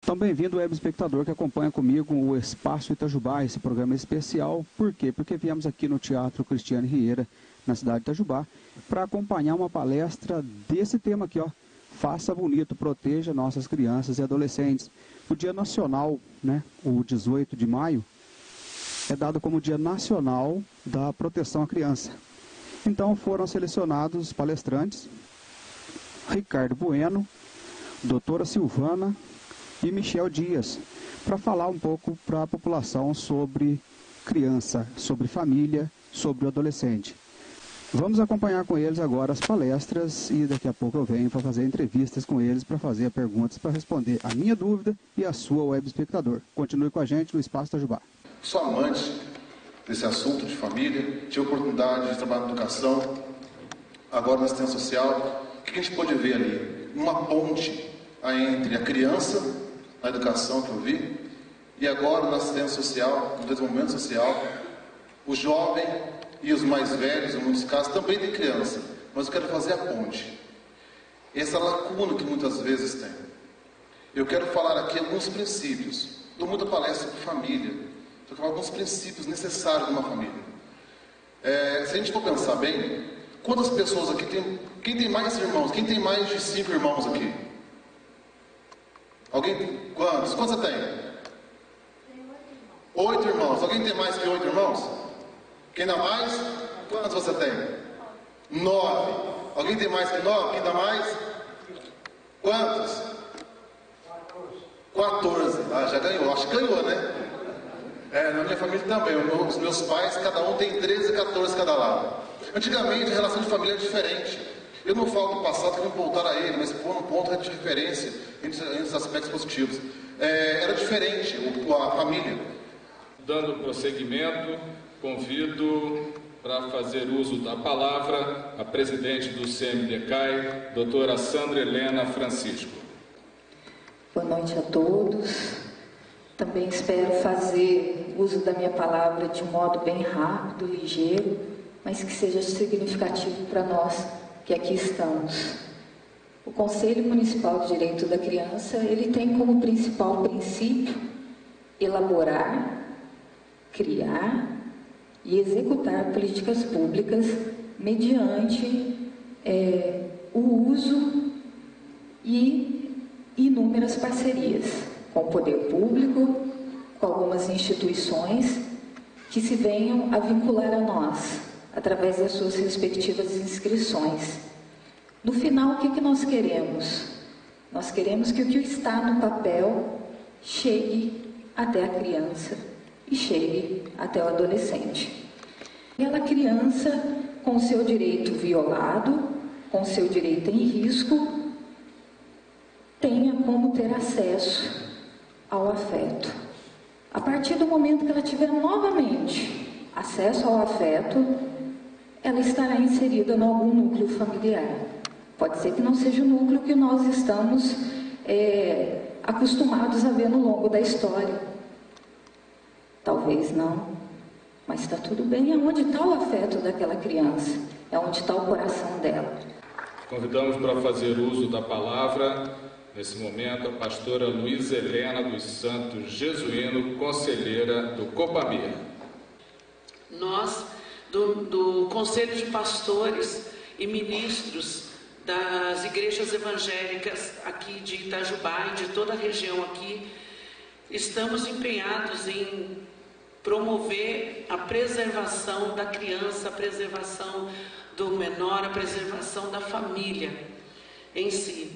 Então, bem-vindo, web espectador que acompanha comigo o Espaço Itajubá, esse programa especial. Por quê? Porque viemos aqui no Teatro Cristiane Rieira, na cidade de Itajubá, para acompanhar uma palestra desse tema aqui, ó. Faça bonito, proteja nossas crianças e adolescentes. O Dia Nacional, né, o 18 de maio, é dado como Dia Nacional da Proteção à Criança. Então foram selecionados palestrantes, Ricardo Bueno, doutora Silvana e Michel Dias, para falar um pouco para a população sobre criança, sobre família, sobre o adolescente. Vamos acompanhar com eles agora as palestras e daqui a pouco eu venho para fazer entrevistas com eles, para fazer perguntas, para responder a minha dúvida e a sua, web espectador. Continue com a gente no Espaço Itajubá. Sou amante desse assunto de família, tive a oportunidade de trabalhar na educação, agora na assistência social. O que a gente pode ver ali? Uma ponte entre a criança, na educação que eu vi, e agora na assistência social, no desenvolvimento social, o jovem e os mais velhos, em muitos casos, também tem criança, mas eu quero fazer a ponte. Essa lacuna que muitas vezes tem. Eu quero falar aqui alguns princípios. Dou muita palestra sobre família, só que alguns princípios necessários de uma família. Se a gente for pensar bem, quantas pessoas aqui tem... Quem tem mais irmãos? Quem tem mais de 5 irmãos aqui? Alguém? Quantos? Quantos você tem? 8 irmãos. Alguém tem mais que 8 irmãos? Quem dá mais? Quantos você tem? 9. Alguém tem mais que 9? Quem dá mais? Quantos? 14. Ah, já ganhou. Acho que ganhou, né? Na minha família também. Os meus pais, cada um tem 13 e 14 cada lado. Antigamente a relação de família era diferente. Eu não falo do passado, quero voltar a ele, mas pôr um ponto de referência entre os aspectos positivos. Era diferente a família. Dando prosseguimento, convido para fazer uso da palavra a presidente do CMDCAI, doutora Sandra Helena Francisco. Boa noite a todos. Também espero fazer uso da minha palavra de um modo bem rápido, ligeiro, mas que seja significativo para nós que aqui estamos. O Conselho Municipal de Direito da Criança, ele tem como principal princípio elaborar, criar e executar políticas públicas mediante o uso e inúmeras parcerias com o poder público, com algumas instituições que se venham a vincular a nós, através das suas respectivas inscrições. No final, o que nós queremos? Nós queremos que o que está no papel chegue até a criança e chegue até o adolescente. E aquela criança, com o seu direito violado, com o seu direito em risco, tenha como ter acesso ao afeto. A partir do momento que ela tiver novamente acesso ao afeto, ela estará inserida em algum núcleo familiar. Pode ser que não seja o núcleo que nós estamos acostumados a ver no longo da história. Talvez não, mas está tudo bem. É onde está o afeto daquela criança, é onde está o coração dela. Convidamos para fazer uso da palavra, nesse momento, a pastora Luísa Helena dos Santos Jesuíno, conselheira do Copamir. Nós, do Conselho de Pastores e Ministros das igrejas evangélicas aqui de Itajubá e de toda a região aqui, estamos empenhados em promover a preservação da criança, a preservação do menor, a preservação da família em si.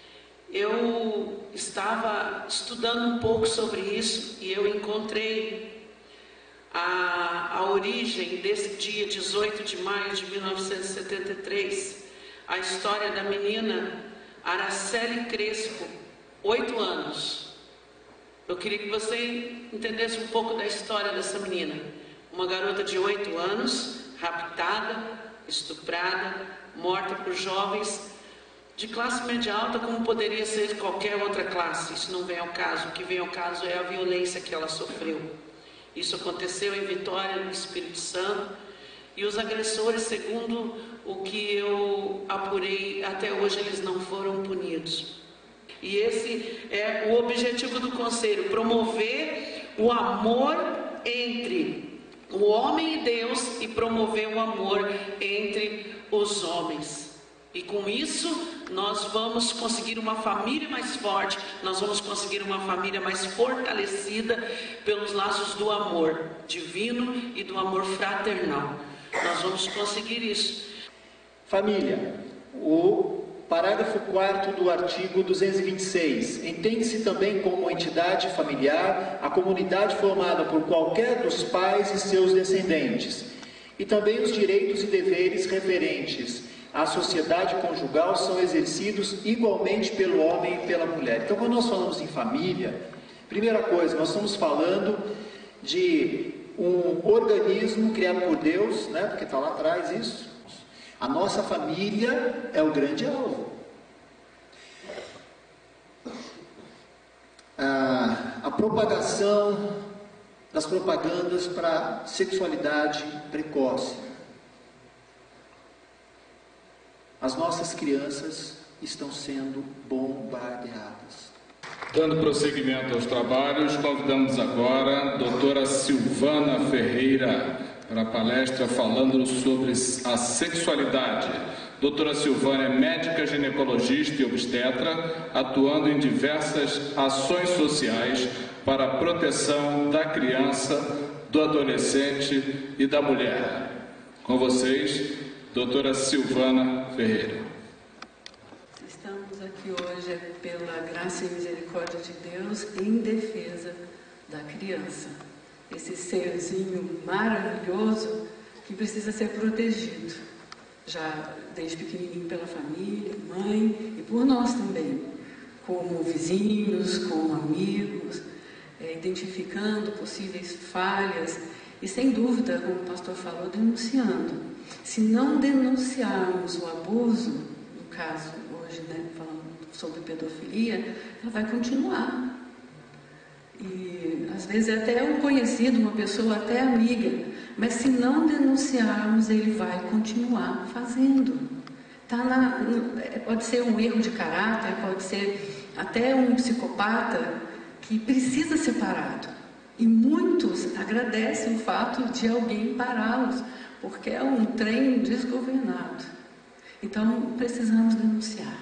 Eu estava estudando um pouco sobre isso e eu encontrei a origem desse dia 18 de maio de 1973, a história da menina Araceli Crespo, 8 anos. Eu queria que você entendesse um pouco da história dessa menina. Uma garota de 8 anos, raptada, estuprada, morta por jovens de classe média alta, como poderia ser de qualquer outra classe. Isso não vem ao caso. O que vem ao caso é a violência que ela sofreu. Isso aconteceu em Vitória, no Espírito Santo, e os agressores, segundo o que eu apurei, até hoje eles não foram punidos. E esse é o objetivo do Conselho, promover o amor entre o homem e Deus e promover o amor entre os homens. E com isso, nós vamos conseguir uma família mais forte, nós vamos conseguir uma família mais fortalecida pelos laços do amor divino e do amor fraternal. Nós vamos conseguir isso. Família. O parágrafo 4º do artigo 226. Entende-se também como entidade familiar a comunidade formada por qualquer dos pais e seus descendentes. E também os direitos e deveres referentes à sociedade conjugal são exercidos igualmente pelo homem e pela mulher. Então, quando nós falamos em família, primeira coisa, nós estamos falando de um organismo criado por Deus, né? Porque está lá atrás isso. A nossa família é o grande alvo. A propagação das propagandas para sexualidade precoce. As nossas crianças estão sendo bombardeadas. Dando prosseguimento aos trabalhos, convidamos agora a doutora Silvana Ferreira para a palestra falando sobre a sexualidade. Doutora Silvana é médica ginecologista e obstetra, atuando em diversas ações sociais para a proteção da criança, do adolescente e da mulher. Com vocês, doutora Silvana Ferreira. Estamos aqui hoje pela graça e misericórdia de Deus em defesa da criança. Esse serzinho maravilhoso que precisa ser protegido, já desde pequenininho pela família, mãe e por nós também, como vizinhos, como amigos, identificando possíveis falhas e, sem dúvida, como o pastor falou, denunciando. Se não denunciarmos o abuso, no caso hoje, né, falando sobre pedofilia, ela vai continuar. E às vezes é até um conhecido, uma pessoa até amiga, mas se não denunciarmos, ele vai continuar fazendo. Pode ser um erro de caráter, pode ser até um psicopata que precisa ser parado. E muitos agradecem o fato de alguém pará-los, porque é um trem desgovernado. Então, precisamos denunciar.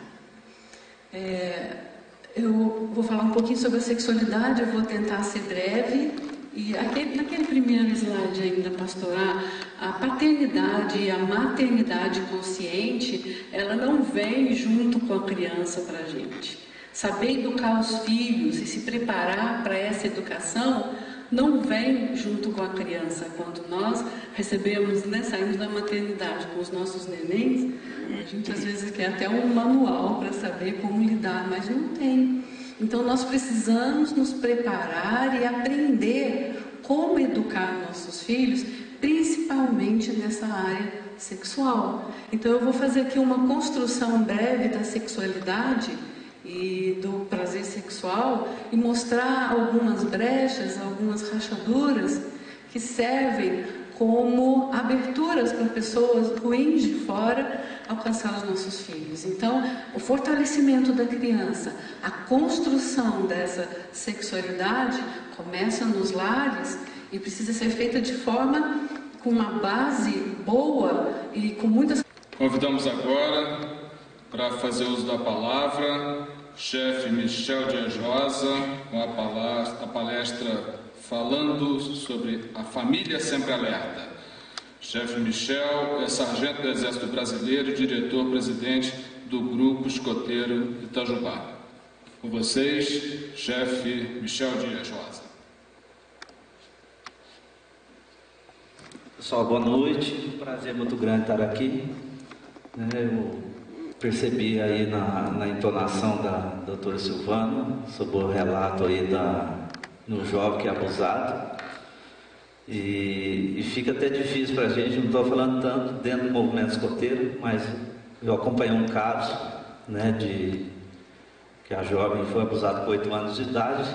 Eu vou falar um pouquinho sobre a sexualidade, eu vou tentar ser breve. E naquele primeiro slide ainda, pastorar, a paternidade e a maternidade consciente, ela não vem junto com a criança para a gente. Saber educar os filhos e se preparar para essa educação não vem junto com a criança. Quando nós recebemos, né, saímos da maternidade com os nossos nenéns, a gente às vezes quer até um manual para saber como lidar, mas não tem. Então nós precisamos nos preparar e aprender como educar nossos filhos, principalmente nessa área sexual. Então eu vou fazer aqui uma construção breve da sexualidade e do prazer sexual e mostrar algumas brechas, algumas rachaduras que servem como aberturas para pessoas ruins de fora alcançar os nossos filhos. Então, o fortalecimento da criança, a construção dessa sexualidade começa nos lares e precisa ser feita de forma com uma base boa e com muitas... Convidamos agora para fazer uso da palavra chefe Michel Dias Rosa, com a palestra falando sobre a família sempre alerta. Chefe Michel é sargento do Exército Brasileiro e diretor-presidente do Grupo Escoteiro Itajubá. Com vocês, chefe Michel Dias Rosa. Pessoal, boa noite. Um prazer muito grande estar aqui. Eu percebi aí na entonação da doutora Silvana sobre o relato aí no jovem que é abusado. E fica até difícil para a gente, não estou falando tanto dentro do movimento escoteiro, mas eu acompanhei um caso, né, que a jovem foi abusada com 8 anos de idade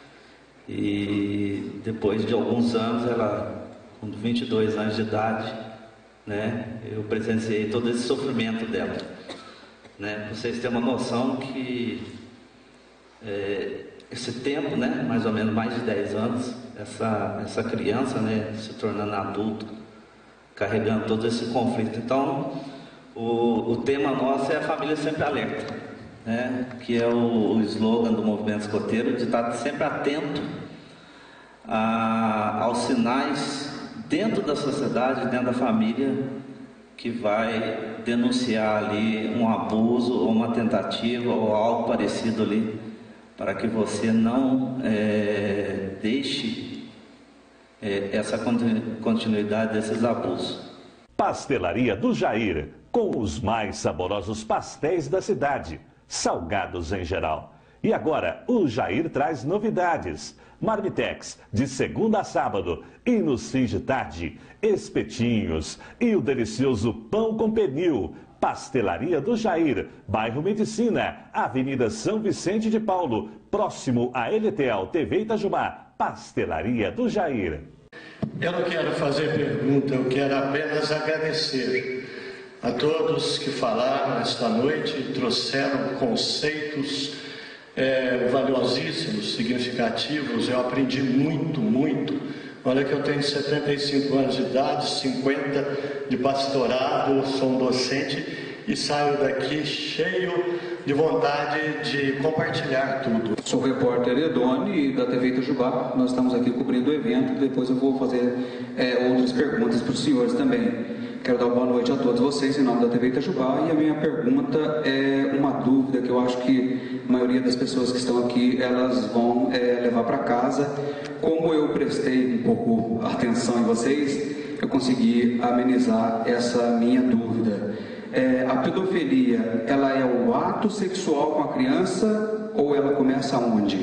e depois de alguns anos, ela com 22 anos de idade, né, eu presenciei todo esse sofrimento dela. Né, para vocês terem uma noção que esse tempo, né, mais ou menos mais de 10 anos, essa criança, né, se tornando adulto, carregando todo esse conflito. Então, o tema nosso é a família sempre alerta, né, que é o slogan do movimento escoteiro, de estar sempre atento aos sinais dentro da sociedade, dentro da família, que vai denunciar ali um abuso ou uma tentativa ou algo parecido ali, para que você não deixe essa continuidade desses abusos. Pastelaria do Jair, com os mais saborosos pastéis da cidade, salgados em geral. E agora, o Jair traz novidades. Marmitex, de segunda a sábado, e nos fins de tarde, espetinhos e o delicioso pão com pernil. Pastelaria do Jair, bairro Medicina, Avenida São Vicente de Paulo, próximo à LTL TV Itajubá. Pastelaria do Jair. Eu não quero fazer pergunta, eu quero apenas agradecer a todos que falaram esta noite e trouxeram conceitos valiosíssimos, significativos. Eu aprendi muito, muito. Olha que eu tenho 75 anos de idade, 50 de pastorado, sou um docente e saio daqui cheio de vontade de compartilhar tudo. Sou o repórter Edoni da TV Itajubá. Nós estamos aqui cobrindo o evento. Depois eu vou fazer outras perguntas para os senhores também. Quero dar uma boa noite a todos vocês em nome da TV Itajubá. E a minha pergunta é uma dúvida que eu acho que a maioria das pessoas que estão aqui, elas vão levar para casa. Como eu prestei um pouco atenção em vocês, eu consegui amenizar essa minha dúvida. A pedofilia, ela é o ato sexual com a criança ou ela começa onde?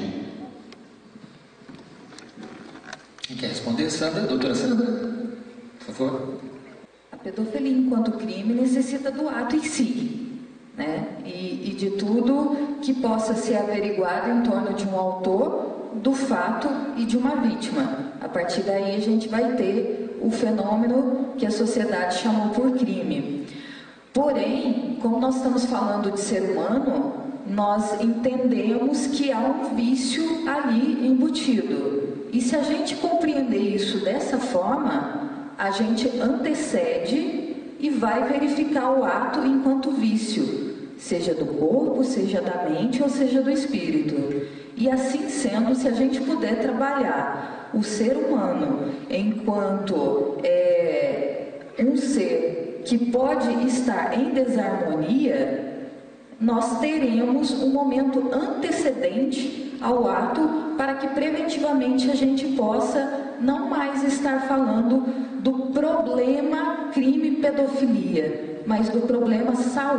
Quem quer responder? Sandra? Doutora Sandra, por favor. A pedofilia enquanto crime necessita do ato em si, né? E de tudo que possa ser averiguado em torno de um autor, do fato e de uma vítima. A partir daí a gente vai ter o fenômeno que a sociedade chamou por crime. Porém, como nós estamos falando de ser humano, nós entendemos que há um vício ali embutido. E se a gente compreender isso dessa forma, a gente antecede e vai verificar o ato enquanto vício, seja do corpo, seja da mente ou seja do espírito. E assim sendo, se a gente puder trabalhar o ser humano enquanto um ser que pode estar em desarmonia, nós teremos um momento antecedente ao ato para que preventivamente a gente possa não mais estar falando do problema crime pedofilia, mas do problema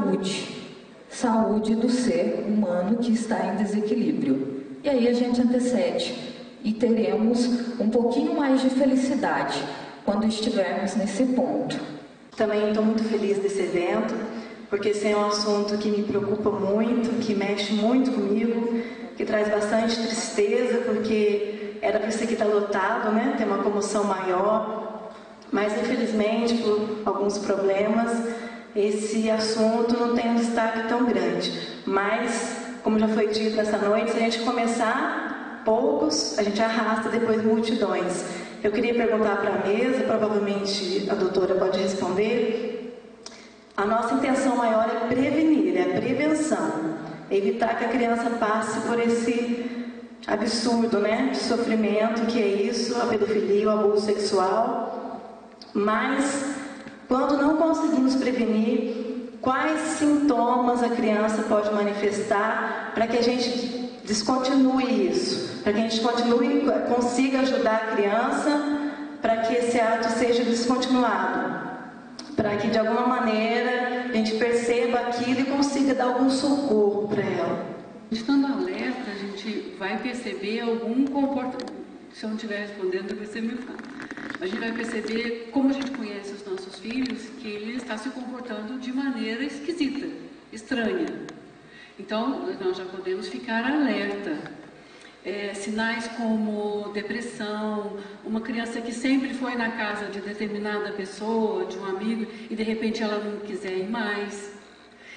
saúde do ser humano que está em desequilíbrio. E aí a gente antecede e teremos um pouquinho mais de felicidade quando estivermos nesse ponto. Também estou muito feliz desse evento, porque esse é um assunto que me preocupa muito, que mexe muito comigo, que traz bastante tristeza, porque era para isso que está lotado, né? Tem uma comoção maior, mas infelizmente por alguns problemas esse assunto não tem um destaque tão grande. Mas, como já foi dito essa noite, se a gente começar poucos, a gente arrasta depois multidões. Eu queria perguntar para a mesa, provavelmente a doutora pode responder. A nossa intenção maior é prevenir, é a prevenção, evitar que a criança passe por esse absurdo, né, de sofrimento que é isso, a pedofilia, o abuso sexual. Mas, quando não conseguimos prevenir, quais sintomas a criança pode manifestar para que a gente descontinue isso, para que a gente consiga ajudar a criança para que esse ato seja descontinuado, para que de alguma maneira a gente perceba aquilo e consiga dar algum socorro para ela. Estando alerta, a gente vai perceber algum comportamento. Se eu não estiver respondendo, depois você me fala. A gente vai perceber, como a gente conhece os nossos filhos, que ele está se comportando de maneira esquisita, estranha. Então, nós já podemos ficar alerta. Sinais como depressão, uma criança que sempre foi na casa de determinada pessoa, de um amigo, e de repente ela não quiser ir mais.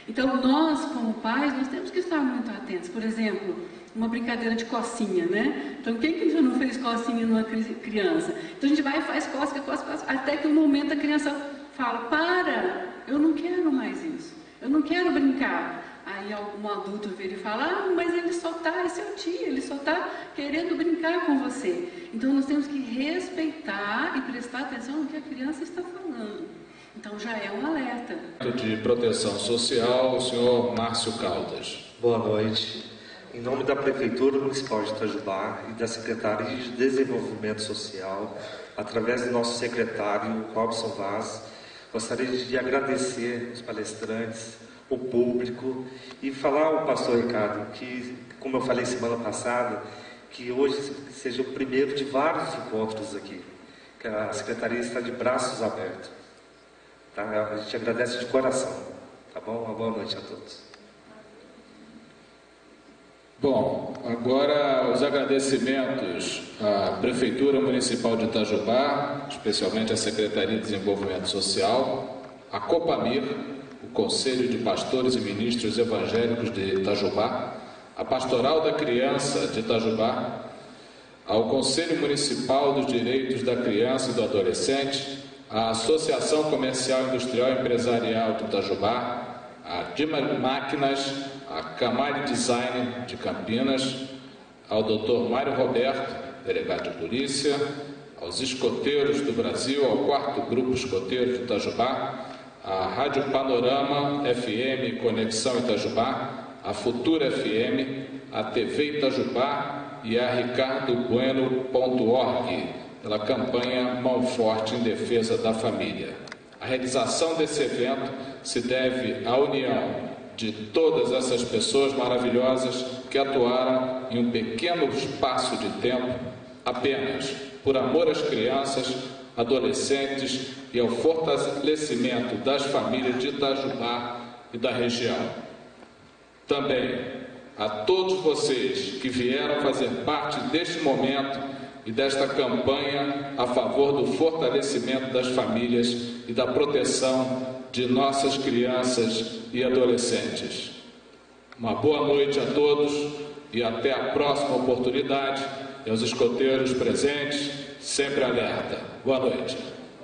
Então, nós, como pais, nós temos que estar muito atentos. Por exemplo, uma brincadeira de cocinha, né? Então, quem que já não fez cocinha numa criança? Então, a gente vai e faz cosca, até que no momento a criança fala, para, eu não quero mais isso, eu não quero brincar. Aí algum adulto vira e fala, mas ele só está, esse é o tio, ele só está querendo brincar com você. Então, nós temos que respeitar e prestar atenção no que a criança está falando. Então, já é um alerta. De Proteção Social, o senhor Márcio Caldas. Boa noite. Em nome da Prefeitura Municipal de Itajubá e da Secretaria de Desenvolvimento Social, através do nosso secretário, Robson Vaz, gostaria de agradecer os palestrantes, o público, e falar ao pastor Ricardo que, como eu falei semana passada, que hoje seja o primeiro de vários encontros aqui, que a Secretaria está de braços abertos. Tá? A gente agradece de coração, tá bom? Uma boa noite a todos. Bom, agora os agradecimentos à Prefeitura Municipal de Itajubá, especialmente à Secretaria de Desenvolvimento Social, à Copamir, o Conselho de Pastores e Ministros Evangélicos de Itajubá, à Pastoral da Criança de Itajubá, ao Conselho Municipal dos Direitos da Criança e do Adolescente, à Associação Comercial Industrial e Empresarial de Itajubá, à Dimar Máquinas, à Camari Design de Campinas, ao Dr. Mário Roberto, delegado de polícia, aos escoteiros do Brasil, ao 4º Grupo Escoteiro de Itajubá, à Rádio Panorama FM Conexão Itajubá, à Futura FM, à TV Itajubá e a ricardobueno.org, pela campanha Mão Forte em Defesa da Família. A realização desse evento se deve à união de todas essas pessoas maravilhosas que atuaram em um pequeno espaço de tempo, apenas por amor às crianças, adolescentes e ao fortalecimento das famílias de Itajubá e da região. Também a todos vocês que vieram fazer parte deste momento e desta campanha a favor do fortalecimento das famílias e da proteção de nossas crianças e adolescentes. Uma boa noite a todos e até a próxima oportunidade. E aos escoteiros presentes, sempre alerta. Boa noite.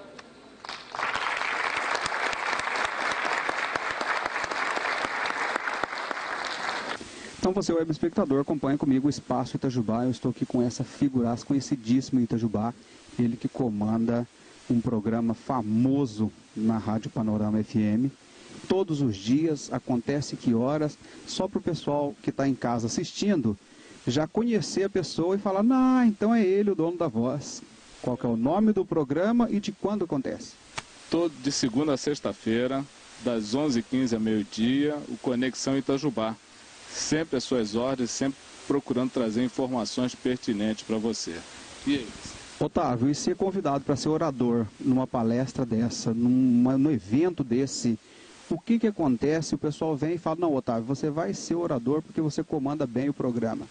Então você, web espectador, acompanha comigo o Espaço Itajubá. Eu estou aqui com essa figuraça conhecidíssima em Itajubá, ele que comanda um programa famoso na Rádio Panorama FM. Todos os dias, acontece que horas, só para o pessoal que está em casa assistindo, já conhecer a pessoa e falar, não, então é ele o dono da voz. Qual que é o nome do programa e de quando acontece? Todo de segunda a sexta-feira, das 11h15 a meio-dia, o Conexão Itajubá. Sempre às suas ordens, sempre procurando trazer informações pertinentes para você. E aí? Otávio, e ser convidado para ser orador numa palestra dessa, num evento desse, o que acontece? O pessoal vem e fala, não, Otávio, você vai ser orador porque você comanda bem o programa.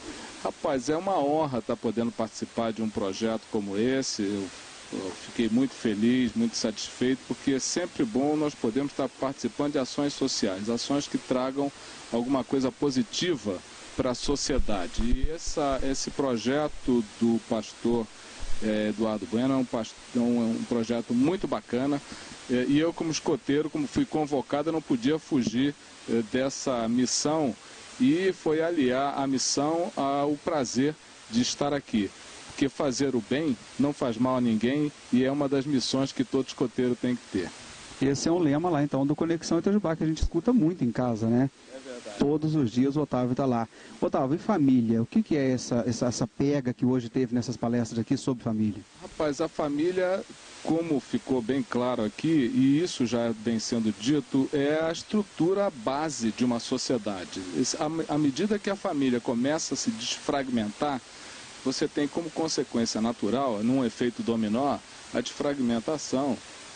Rapaz, é uma honra estar podendo participar de um projeto como esse. Eu fiquei muito feliz, muito satisfeito, porque é sempre bom nós podermos estar participando de ações sociais, ações que tragam alguma coisa positiva para a sociedade. E esse projeto do pastor Eduardo Bueno é um projeto muito bacana. E eu, como escoteiro, como fui convocado, eu não podia fugir dessa missão e foi aliar a missão ao prazer de estar aqui. Porque fazer o bem não faz mal a ninguém e é uma das missões que todo escoteiro tem que ter. Esse é um lema lá, então, do Conexão Itajubá, que a gente escuta muito em casa, né? É verdade. Todos os dias o Otávio está lá. Otávio, e família? O que é essa pega que hoje teve nessas palestras aqui sobre família? Rapaz, a família, como ficou bem claro aqui, e isso já vem sendo dito, é a estrutura, a base de uma sociedade. À medida que a família começa a se desfragmentar, você tem como consequência natural, num efeito dominó, a desfragmentação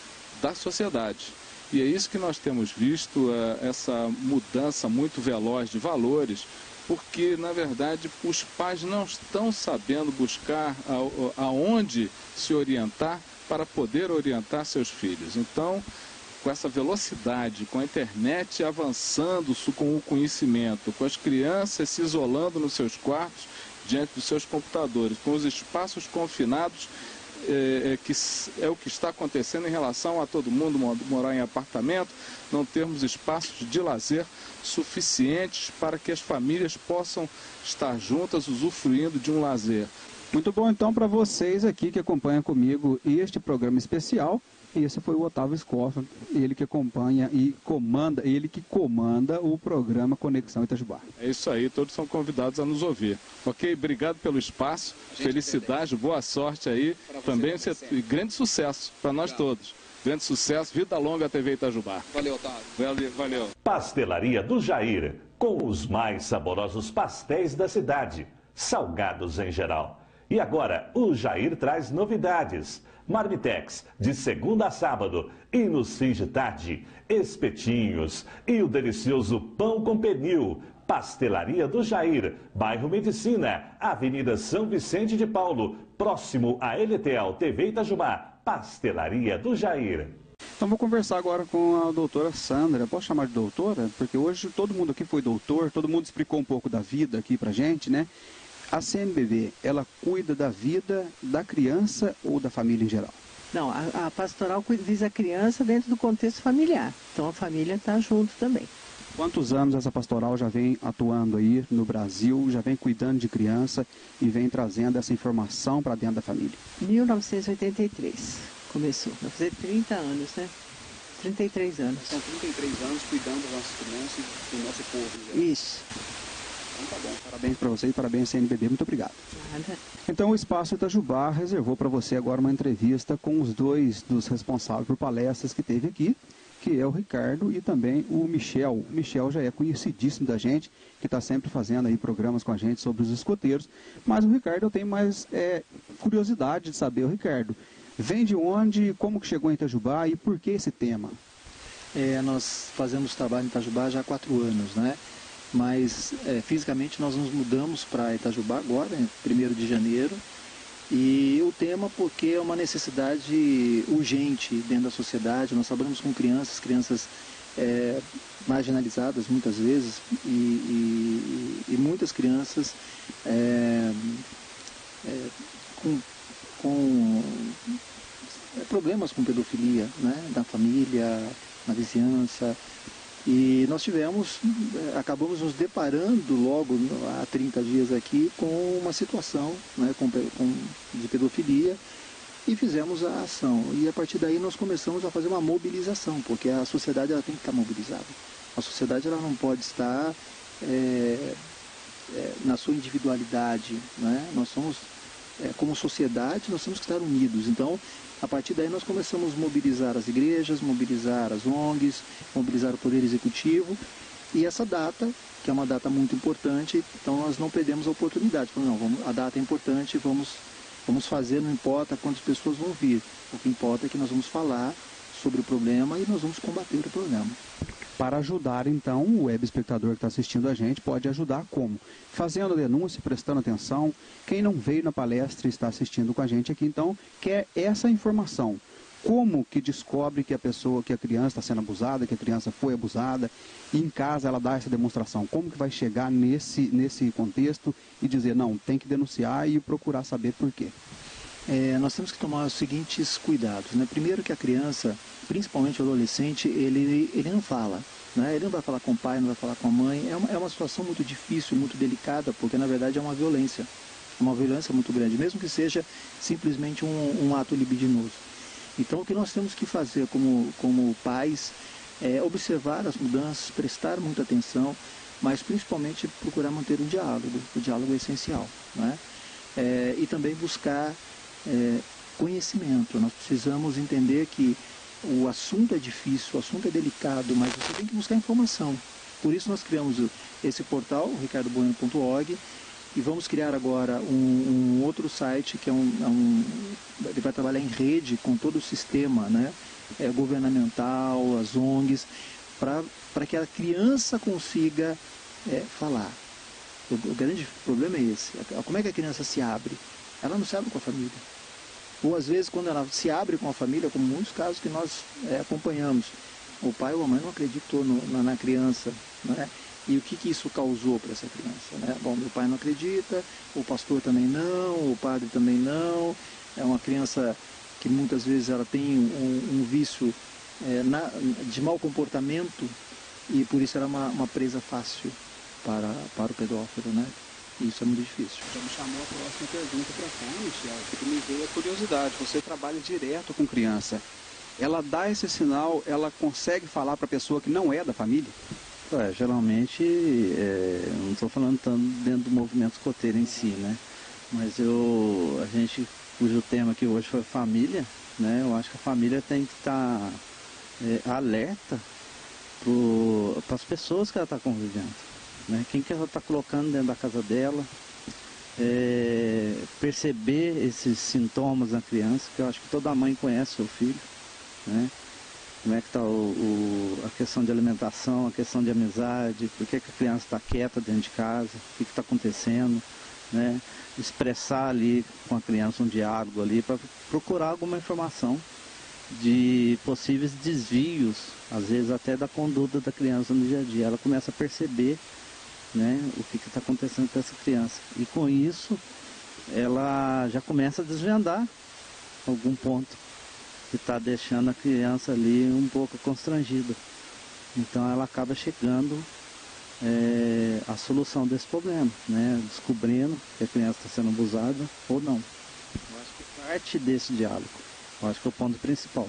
da sociedade. E é isso que nós temos visto, essa mudança muito veloz de valores, porque, na verdade, os pais não estão sabendo buscar aonde se orientar para poder orientar seus filhos. Então, com essa velocidade, com a internet avançando com o conhecimento, com as crianças se isolando nos seus quartos, diante dos seus computadores, com os espaços confinados, que é o que está acontecendo em relação a todo mundo morar em apartamento, não termos espaços de lazer suficientes para que as famílias possam estar juntas, usufruindo de um lazer. Muito bom, então, para vocês aqui que acompanham comigo este programa especial. Esse foi o Otávio Escofa, ele que acompanha e comanda, ele que comanda o programa Conexão Itajubá. É isso aí, todos são convidados a nos ouvir. Ok? Obrigado pelo espaço, felicidade, boa sorte aí, também grande sucesso para nós todos. Grande sucesso, vida longa à TV Itajubá. Valeu, Otávio. Valeu. Pastelaria do Jair, com os mais saborosos pastéis da cidade, salgados em geral. E agora, o Jair traz novidades. Marmitex, de segunda a sábado, e nos fins de tarde, espetinhos e o delicioso pão com pernil. Pastelaria do Jair, bairro Medicina, Avenida São Vicente de Paulo, próximo à LTL TV Itajubá. Pastelaria do Jair. Então vou conversar agora com a doutora Sandra. Posso chamar de doutora? Porque hoje todo mundo aqui foi doutor, todo mundo explicou um pouco da vida aqui pra gente, né? A CNBB, ela cuida da vida da criança ou da família em geral? Não, a pastoral visa a criança dentro do contexto familiar. Então a família está junto também. Quantos anos essa pastoral já vem atuando aí no Brasil, já vem cuidando de criança e vem trazendo essa informação para dentro da família? 1983 começou. Vai fazer 30 anos, né? 33 anos. São 33 anos cuidando das nossas crianças e do nosso povo. Né? Isso. Então tá bom, parabéns para você e parabéns CNBB, muito obrigado. Nada. Então o Espaço Itajubá reservou para você agora uma entrevista com os dois dos responsáveis por palestras que teve aqui, que é o Ricardo e também o Michel. O Michel já é conhecidíssimo da gente, que está sempre fazendo aí programas com a gente sobre os escoteiros, mas o Ricardo eu tenho mais curiosidade de saber. O Ricardo, vem de onde, como que chegou em Itajubá e por que esse tema? Nós fazemos trabalho em Itajubá já há 4 anos, né? Mas fisicamente nós nos mudamos para Itajubá agora, em 1º de janeiro, e o tema porque é uma necessidade urgente dentro da sociedade. Nós trabalhamos com crianças marginalizadas muitas vezes, e muitas crianças com problemas com pedofilia, né, da família, na vizinhança. E nós acabamos nos deparando logo há 30 dias aqui com uma situação, né, de pedofilia, e fizemos a ação. E a partir daí nós começamos a fazer uma mobilização, porque a sociedade ela tem que estar mobilizada. A sociedade ela não pode estar na sua individualidade, né? Nós somos, como sociedade, nós temos que estar unidos. Então, a partir daí nós começamos a mobilizar as igrejas, mobilizar as ONGs, mobilizar o Poder Executivo, e essa data, que é uma data muito importante, então nós não perdemos a oportunidade. Falamos, não, a data é importante, vamos fazer, não importa quantas pessoas vão vir, o que importa é que nós vamos falar sobre o problema e nós vamos combater o problema. Para ajudar, então, o web espectador que está assistindo a gente pode ajudar como? Fazendo a denúncia, prestando atenção. Quem não veio na palestra e está assistindo com a gente aqui, então, quer essa informação. Como que descobre que a criança está sendo abusada, que a criança foi abusada, e em casa ela dá essa demonstração? Como que vai chegar nesse contexto e dizer, não, tem que denunciar e procurar saber por quê? Nós temos que tomar os seguintes cuidados, né? Primeiro que a criança, principalmente o adolescente, ele não fala, né? Ele não vai falar com o pai, não vai falar com a mãe. É uma situação muito difícil, muito delicada, porque na verdade é uma violência muito grande, mesmo que seja simplesmente um ato libidinoso. Então o que nós temos que fazer como pais é observar as mudanças, prestar muita atenção, mas principalmente procurar manter o diálogo é essencial, né? E também buscar conhecimento. Nós precisamos entender que o assunto é difícil, o assunto é delicado, mas você tem que buscar informação. Por isso nós criamos esse portal, ricardobueno.org, e vamos criar agora um outro site que ele vai trabalhar em rede com todo o sistema, né, governamental, as ONGs, para que a criança consiga falar. O grande problema é esse. Como é que a criança se abre? Ela não se abre com a família. Ou às vezes quando ela se abre com a família, como muitos casos que nós acompanhamos, O pai ou a mãe não acreditou na criança, né? E o que isso causou para essa criança, né? Bom, meu pai não acredita, o pastor também não, o padre também não. É uma criança que muitas vezes ela tem um vício de mau comportamento e por isso ela é uma presa fácil para o pedófilo, né? E isso é muito difícil. Já me chamou a próxima pergunta para cá, Michel, que me veio a curiosidade. Você trabalha direto com criança. Ela dá esse sinal, ela consegue falar para a pessoa que não é da família? Geralmente, não estou falando tanto dentro do movimento escoteiro em si, né? Mas a gente, cujo tema aqui hoje foi família, né? Eu acho que a família tem que estar alerta para as pessoas que ela está convivendo, né? Quem que ela está colocando dentro da casa dela, perceber esses sintomas na criança, que eu acho que toda mãe conhece seu filho, né? Como é que está a questão de alimentação, a questão de amizade, por que a criança está quieta dentro de casa, o que está acontecendo, né? Expressar ali com a criança um diálogo ali para procurar alguma informação de possíveis desvios, às vezes até da conduta da criança no dia a dia. Ela começa a perceber, né, o que está acontecendo com essa criança. E com isso, ela já começa a desvendar algum ponto que está deixando a criança ali um pouco constrangida. Então ela acaba chegando à solução desse problema, né? Descobrindo que a criança está sendo abusada ou não. Eu acho que parte desse diálogo, eu acho que é o ponto principal.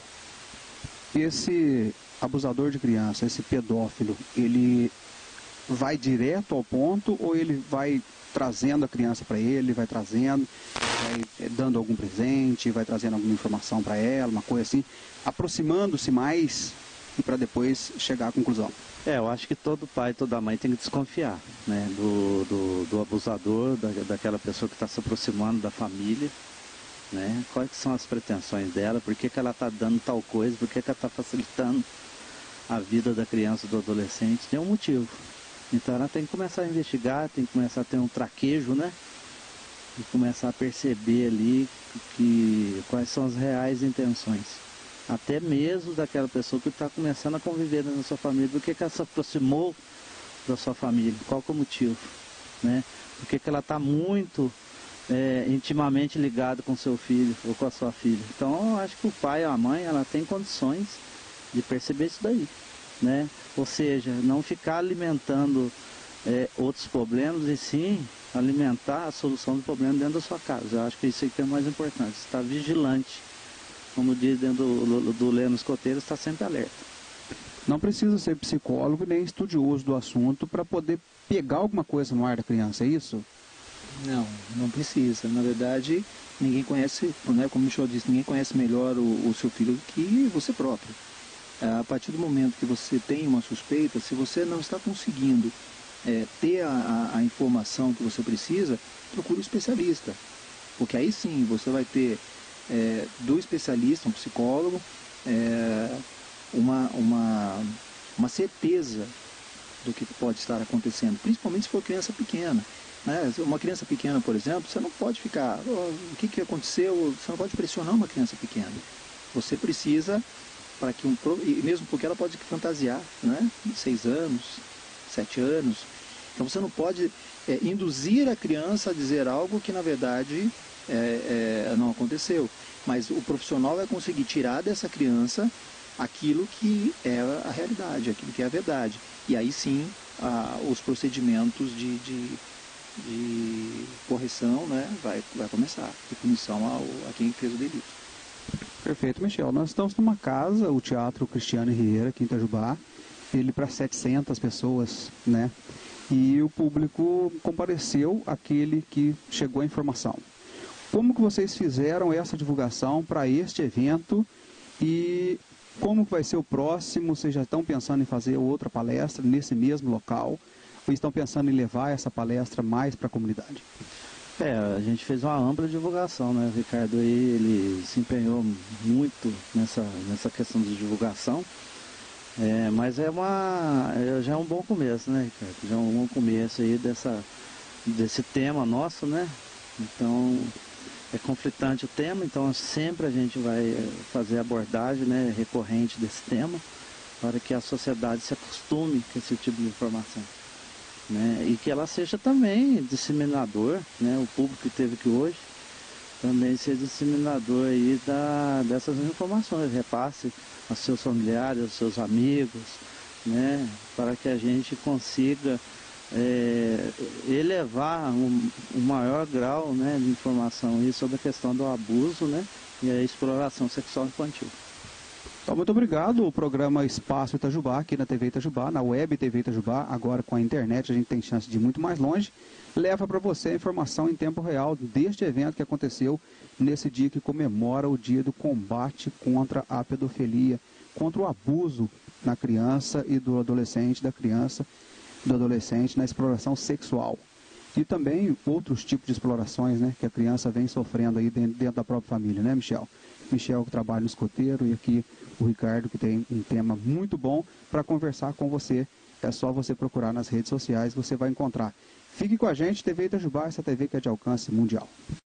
Esse abusador de criança, esse pedófilo, ele vai direto ao ponto ou ele vai trazendo a criança para ele, vai trazendo, vai dando algum presente, vai trazendo alguma informação para ela, uma coisa assim, aproximando-se mais e para depois chegar à conclusão? Eu acho que todo pai, toda mãe tem que desconfiar, né, do abusador, daquela pessoa que está se aproximando da família, né? Quais são as pretensões dela, por que ela está dando tal coisa, por que ela está facilitando a vida da criança, do adolescente, tem um motivo. Então ela tem que começar a investigar, tem que começar a ter um traquejo, né? E começar a perceber ali quais são as reais intenções. Até mesmo daquela pessoa que está começando a conviver na sua família. Por que ela se aproximou da sua família? Qual que é o motivo? Né? Por que ela está muito intimamente ligada com seu filho ou com a sua filha? Então eu acho que o pai ou a mãe ela tem condições de perceber isso daí. Né? Ou seja, não ficar alimentando outros problemas e sim alimentar a solução do problema dentro da sua casa. Eu acho que isso aqui é o mais importante, estar vigilante, como diz dentro do lema escoteiro, está sempre alerta. Não precisa ser psicólogo nem estudioso do assunto para poder pegar alguma coisa no ar da criança, é isso? Não precisa. Na verdade, ninguém conhece, né, como o Michel disse, ninguém conhece melhor o seu filho que você próprio. A partir do momento que você tem uma suspeita, se você não está conseguindo ter a informação que você precisa, procure um especialista. Porque aí sim você vai ter do especialista, um psicólogo, uma certeza do que pode estar acontecendo, principalmente se for criança pequena. Né? Uma criança pequena, por exemplo, você não pode ficar, o que aconteceu, você não pode pressionar uma criança pequena. Você precisa, para que e mesmo porque ela pode fantasiar, né? 6 anos, 7 anos. Então você não pode induzir a criança a dizer algo que na verdade não aconteceu. Mas o profissional vai conseguir tirar dessa criança aquilo que é a realidade, aquilo que é a verdade. E aí sim os procedimentos de correção, né, vai começar, de punição a quem fez o delito. Perfeito, Michel. Nós estamos numa casa, o Teatro Cristiane Riera, aqui em Itajubá, ele para 700 pessoas, né? E o público compareceu, aquele que chegou a informação. Como que vocês fizeram essa divulgação para este evento e como que vai ser o próximo? Vocês já estão pensando em fazer outra palestra nesse mesmo local ou estão pensando em levar essa palestra mais para a comunidade? A gente fez uma ampla divulgação, né? O Ricardo aí, ele se empenhou muito nessa questão de divulgação, mas já é um bom começo, né, Ricardo? Já é um bom começo aí desse tema nosso, né? Então, é conflitante o tema, então sempre a gente vai fazer abordagem, né, recorrente desse tema, para que a sociedade se acostume com esse tipo de informação, né? E que ela seja também disseminador, né? O público que teve aqui hoje também ser disseminador aí dessas informações, repasse aos seus familiares, aos seus amigos, né? Para que a gente consiga elevar um maior grau, né, de informação aí sobre a questão do abuso, né, e a exploração sexual infantil. Então, muito obrigado. O programa Espaço Itajubá, aqui na TV Itajubá, na web TV Itajubá, agora com a internet a gente tem chance de ir muito mais longe, leva para você a informação em tempo real deste evento que aconteceu nesse dia que comemora o dia do combate contra a pedofilia, contra o abuso na criança e do adolescente, do adolescente na exploração sexual. E também outros tipos de explorações, né, que a criança vem sofrendo aí dentro da própria família, né, Michel? Michel que trabalha no escoteiro e aqui o Ricardo que tem um tema muito bom para conversar com você. É só você procurar nas redes sociais, você vai encontrar. Fique com a gente, TV Itajubá, essa TV que é de alcance mundial.